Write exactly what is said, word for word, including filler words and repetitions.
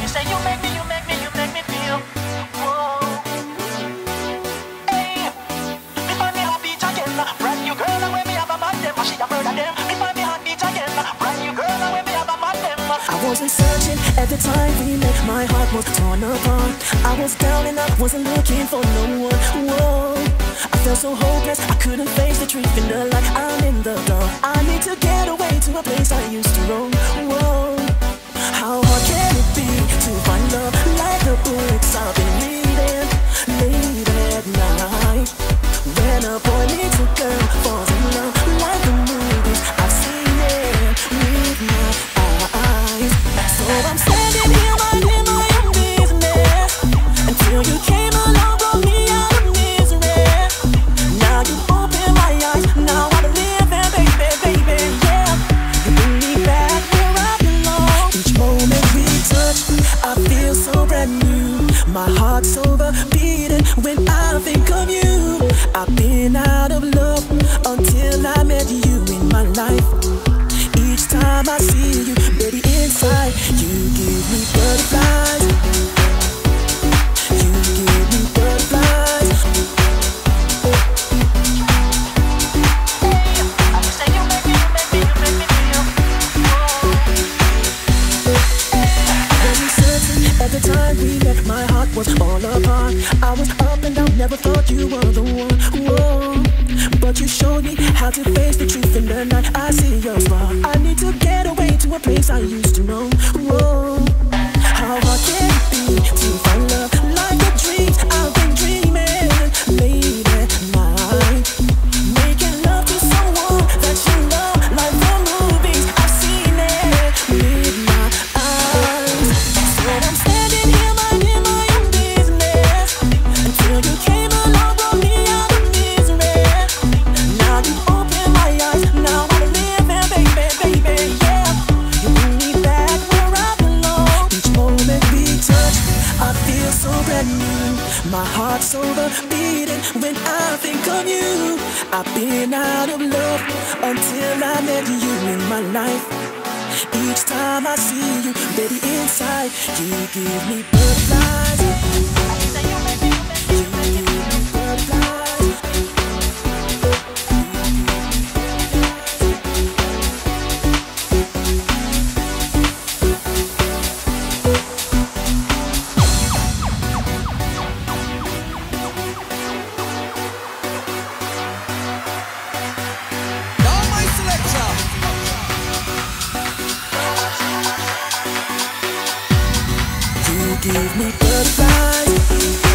say you make me, you make me, you make me feel. Whoa. Hey, me find me heartbeat again. Brand new girl, and when me have a man them, she a murder them. Me find me heartbeat again. Brand new girl, and when me have a man them. I wasn't searching at the time we met. My heart was torn apart. I was down and I wasn't looking for no one. Whoa, I felt so hopeless. I couldn't face the truth in the light. I'm in the dark. I need to get away to a place I used to roam. Whoa, how hard can it be to find love like the books I've been reading late at night? When a boy meets a girl, falls in love like the movies I've seen it with my eyes. So I'm standing here minding my own business until you came along, brought me out of misery. Now you open my eyes, now I'm living, baby, baby, yeah. You bring me back where I belong. Each moment we touch, I feel so brand new. My heart's over beating when I think of you. I've been out of love until I met you in my life. Each time I see you, baby, inside you give me butterflies. You give me butterflies. I say you make me, you make me, you make me feel. I wasn't certain at the time we met. My heart was all apart. I was up and down, never thought you were the one. Whoa, but you showed me how to face the truth in the night. I see your spark. I need to get away to a place I used to know. Whoa, how hard can it be to find love like the dreams I've been dreaming late at night? Making love to someone that you love like the movies I've seen it with my eyes. So I'm standing here minding my own business until you came along, brought me out of misery. Now you open my eyes, now I'm living, baby, baby, yeah. You bring me back where I belong. Each moment we touch, I feel so brand new. My heart's over beating when I think of you. I've been out of love until I met you in my life. Each time I see you, baby, inside you give me butterflies. I say you make me, you make me, you make me feel. Butterflies. Now my selection. You give me butterflies.